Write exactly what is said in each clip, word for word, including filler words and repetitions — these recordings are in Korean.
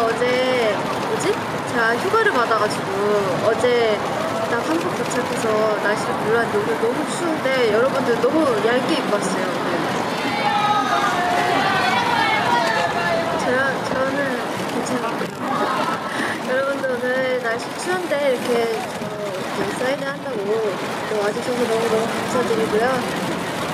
어제 뭐지? 제가 휴가를 받아가지고 어제 딱 한국 도착해서 날씨를 몰랐는데 오늘 너무 추운데 여러분들 너무 얇게 입고 왔어요. 저야, 저는 괜찮아요. 여러분들 오늘 날씨 추운데 이렇게 저 이렇게 사인을 한다고 또 와주셔서 너무너무 감사드리고요.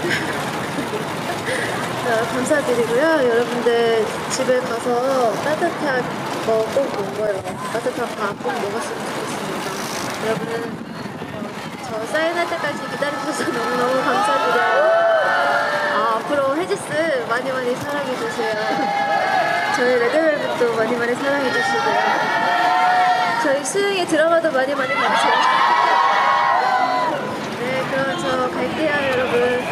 어, 감사드리고요. 여러분들 집에 가서 따뜻한 거 꼭 먹어요. 따뜻한 밥 꼭 먹었으면 좋겠습니다. 여러분은 어, 저 사인할 때까지 기다려주셔서 너무너무 감사드려요. 아, 앞으로 헤지스 많이 많이 사랑해주세요. 저희 레드벨벳도 많이 많이 사랑해주시고요. 저희 수영이 드라마도 많이 많이 봐주세요. 네, 그럼 저 갈게요, 여러분.